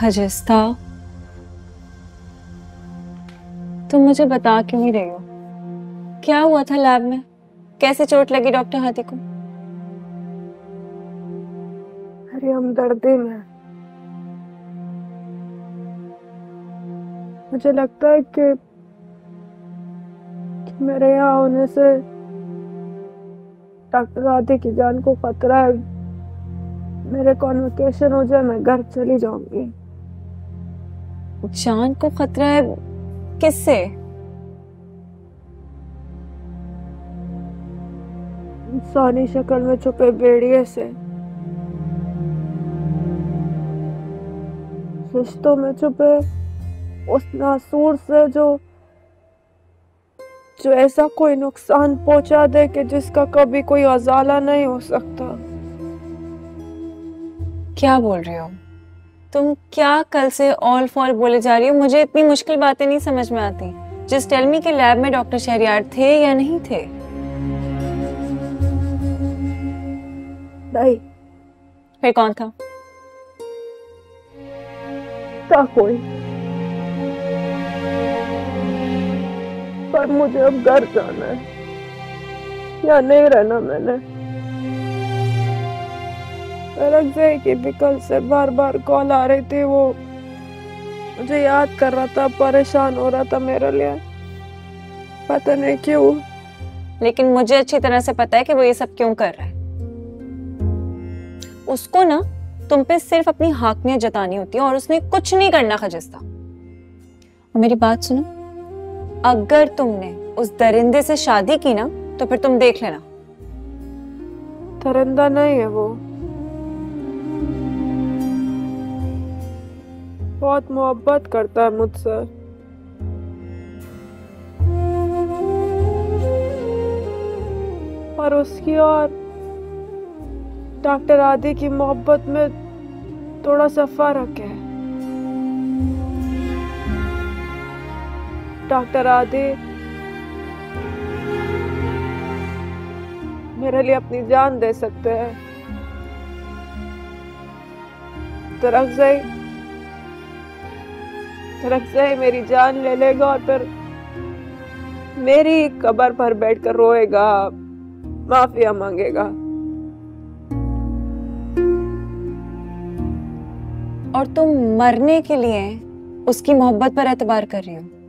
खजिस्ता, तुम मुझे बता क्यों नहीं रही हो? क्या हुआ था लैब में? कैसे चोट लगी डॉक्टर हाथी को? अरे हमदर्दी में मुझे लगता है कि मेरे यहाँ होने से डॉक्टर हाथी की जान को खतरा है। मेरे कॉन्वोकेशन हो जाए, मैं घर चली जाऊंगी। जान को खतरा है? किससे? इंसानी शक्ल में छुपे भेड़िए से, रिश्तों में छुपे उस नासूर से जो ऐसा कोई नुकसान पहुंचा दे कि जिसका कभी कोई अजाला नहीं हो सकता। क्या बोल रही हो तुम? क्या कल से ऑल फॉल बोले जा रही हो? मुझे इतनी मुश्किल बातें नहीं समझ में आती। जस्ट टेल मी कि लैब में डॉक्टर शहरयार थे या नहीं थे? नहीं। फिर कौन था? कोई। पर मुझे अब घर जाना है, या नहीं रहना मैंने। रगज़ई की भी कल से बार बार कॉल आ रही थी। वो मुझे याद कर रहा था, परेशान हो रहा था मेरे लिए, पता नहीं क्यों। लेकिन मुझे अच्छी तरह से पता है कि वो ये सब क्यों कर रहा है। उसको ना तुम पे सिर्फ अपनी हाकमियत जतानी होती है और उसने कुछ नहीं करना खजिस्ता। और मेरी बात सुनो, अगर तुमने उस दरिंदे से शादी की ना तो फिर तुम देख लेना। दरिंदा नहीं है वो, बहुत मोहब्बत करता है मुझसे। और उसकी और डॉक्टर आदि की मोहब्बत में थोड़ा सा फर्क है। डॉक्टर आदि मेरे लिए अपनी जान दे सकते हैं, तो रगज़ई मेरी जान ले लेगा और फिर मेरी कब्र पर बैठकर रोएगा, माफिया मांगेगा। और तुम मरने के लिए उसकी मोहब्बत पर एतबार कर रही हो?